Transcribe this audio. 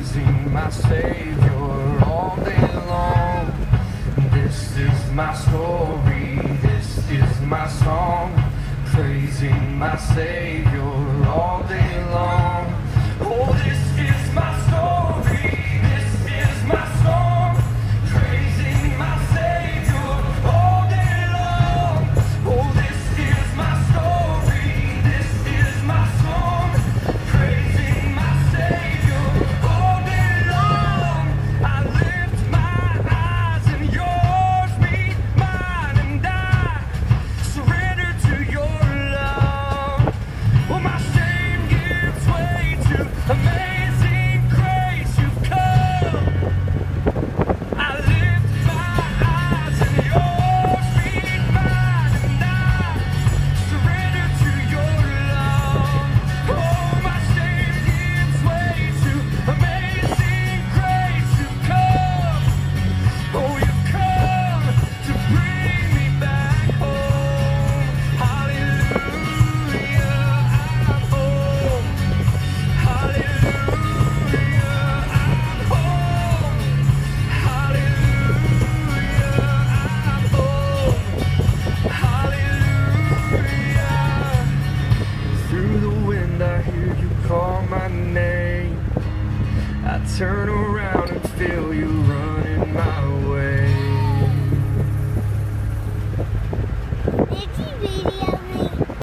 praising my Savior all day long. This is my story, this is my song, praising my Savior all day long. Oh, this is my story, this is my song, praising my Savior all day long. Oh, this is my story, this is my song, praising my Savior all day long. I lift my eyes and yours meet mine, and I surrender to your love. Well, my shame gives way to amazing grace. You've come. I lift my eyes and yours meet mine, and I surrender to your love. Oh, my shame gives way to amazing grace. You've come. Oh, you've come to bring me back home. Hallelujah, I'm home. Hallelujah, I'm home. Hallelujah, I'm home. Hallelujah. Through the wind I hear you call my name. I turn around and feel you running my way.